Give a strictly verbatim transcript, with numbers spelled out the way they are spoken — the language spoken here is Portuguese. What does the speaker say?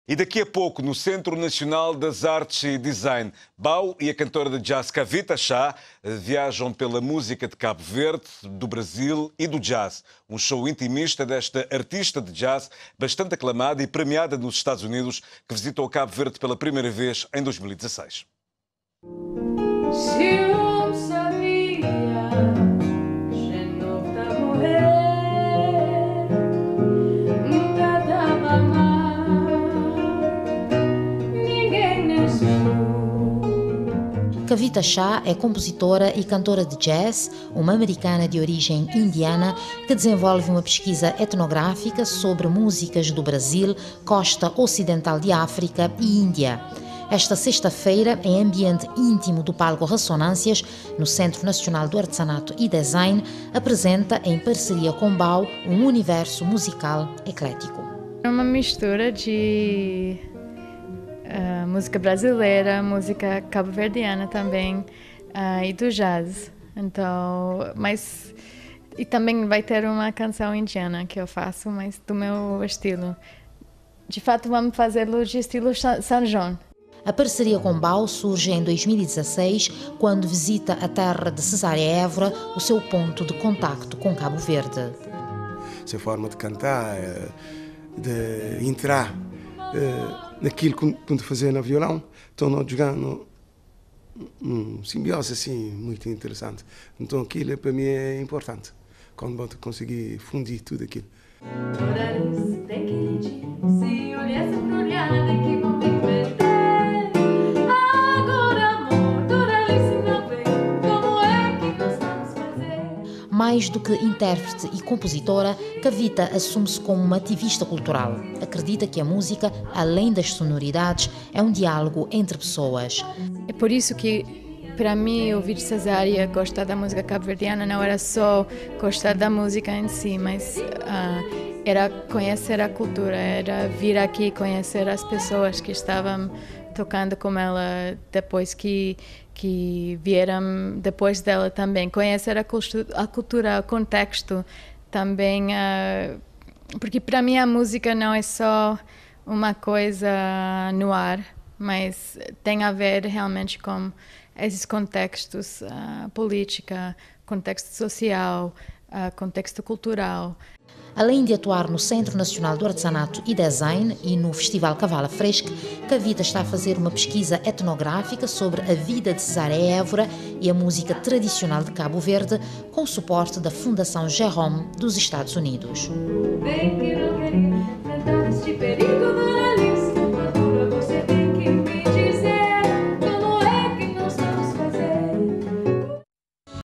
E daqui a pouco, no Centro Nacional das Artes e Design, Bau e a cantora de jazz Kavita Shah viajam pela música de Cabo Verde, do Brasil e do jazz. Um show intimista desta artista de jazz, bastante aclamada e premiada nos Estados Unidos, que visitou Cabo Verde pela primeira vez em dois mil e dezasseis. Kavita Shah é compositora e cantora de jazz, uma americana de origem indiana que desenvolve uma pesquisa etnográfica sobre músicas do Brasil, costa ocidental de África e Índia. Esta sexta-feira, em ambiente íntimo do palco Ressonâncias, no Centro Nacional do Artesanato e Design, apresenta, em parceria com Bau, um universo musical eclético. É uma mistura de Uh, música brasileira, música cabo-verdiana também, uh, e do jazz. Então, mas e também vai ter uma canção indiana que eu faço, mas do meu estilo. De fato, vamos fazê-lo de estilo São João. A parceria com Bau surge em dois mil e dezasseis, quando visita a terra de Cesária Évora, o seu ponto de contacto com Cabo Verde. Essa forma de cantar, de entrar naquilo que estou a fazer no violão, estou a jogar num simbiose assim muito interessante. Então aquilo para mim é importante, quando vou conseguir fundir tudo aquilo. Mais do que intérprete e compositora, Kavita assume-se como uma ativista cultural. Acredita que a música, além das sonoridades, é um diálogo entre pessoas. É por isso que, para mim, ouvir Cesária, gostar da música cabo-verdiana, não era só gostar da música em si, mas uh, era conhecer a cultura, era vir aqui conhecer as pessoas que estavam tocando com ela depois que que vieram depois dela também, conhecer a cultura, a cultura, o contexto também, uh, porque para mim a música não é só uma coisa no ar, mas tem a ver realmente com esses contextos, uh, política, contexto social, uh, contexto cultural. Além de atuar no Centro Nacional do Artesanato e Design e no Festival Cavala Fresca, Kavita está a fazer uma pesquisa etnográfica sobre a vida de Cesária Évora e a música tradicional de Cabo Verde, com suporte da Fundação Jerome dos Estados Unidos.